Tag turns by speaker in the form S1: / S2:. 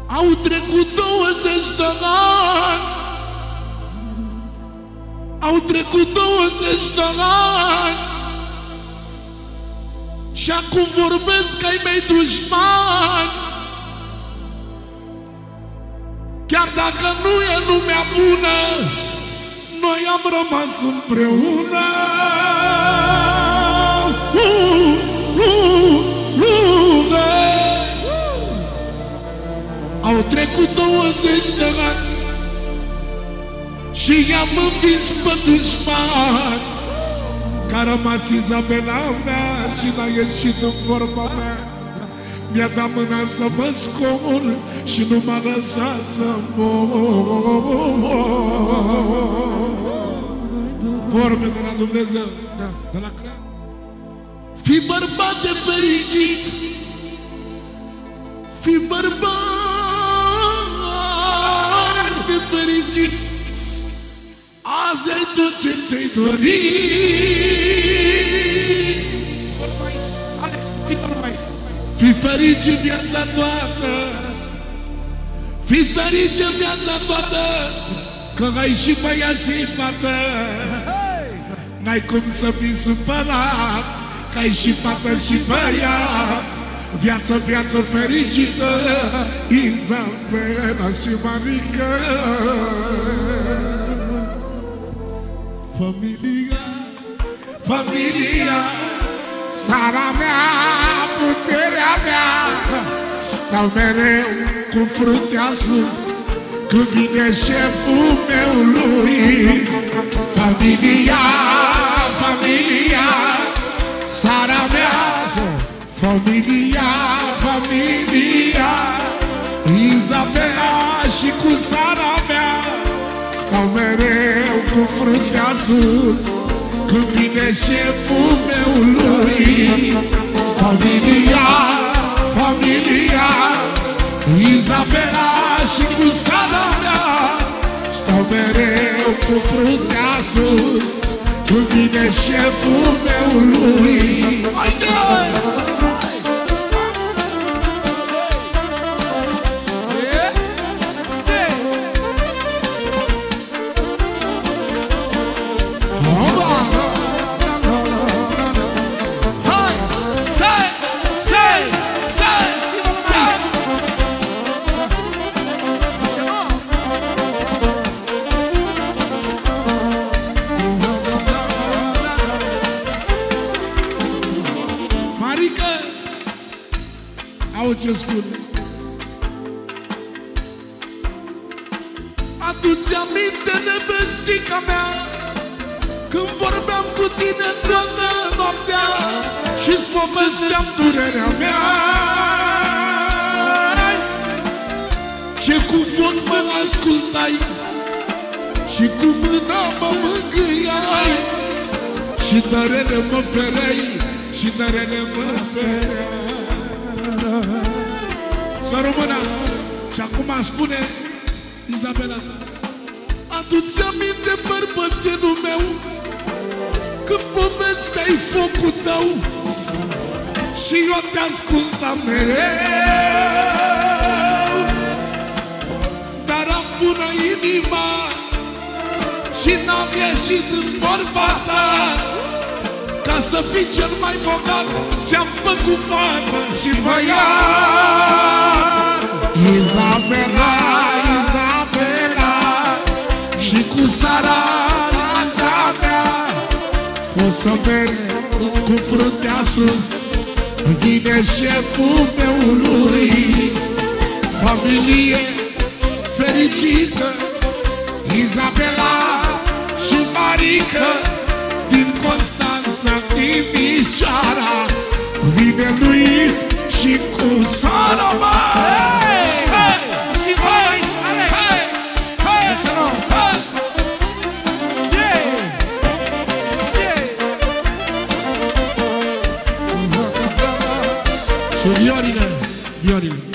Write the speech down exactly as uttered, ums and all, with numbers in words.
S1: Au trecut douăzeci de ani, au trecut douăzeci de ani și acum vorbesc ai mei dușmani. Chiar dacă nu e lumea bună, noi am rămas împreună. Uh, uh, lume. Au trecut douăzeci de ani și i-am învins pe dușmani. Că a rămas Izabela mea și n-a ieșit în vorba mea. Mi-a dat mâna să mă scol și nu m-a lăsat să mor. Vorbe de la Dumnezeu, de la Creator. Fii bărbat de fericit, fii bărbat de fericit. Azi ai tot ce ți-ai dorit. Fii fericit viața toată, fii fericit viața toată, că ai și băiat și fată. N-ai cum să fii supărat, că ai și fată și băiat. Viață, viață fericită, Izabela și Marica. Familia, familia, țara mea, puterea mea. Stau mereu cu fruntea sus când vine șeful meu Luis. Familia, familia, țara mea. Familia, familia, Izabela și cu țara mea. Stau mereu cu fruntea sus când vine șeful meu Luis. Familia, familia, Izabela și cu țara mea. Stau mereu cu fruntea sus când vine șeful meu Luis. Haide! Au ce spune. Adu-ți aminte, nevestica mea, când vorbeam cu tine toată noaptea și-ți povesteam durerea mea. Ce cu foc mă ascultai și cu mâna mă mângâiai și tărele mă fereai și tărele mă fereai. Să rămână. Și acum spune Izabela ta. Adu-ți aminte, bărbățelul meu, când povesteai focul tău și eu te ascultam mereu. Dar am bună inima și n-am ieșit în vorba ta. Ca să fii cel mai bogat, ți-am făcut fată și băiat. Izabela, Izabela, și cu țara mea o să merg cu fruntea sus. Vine șeful meu Luis. Familie fericită, Izabela și Marica, din Constanța, Timișoara. Vine Luis și cu țara mea. Și Viorile, Viorile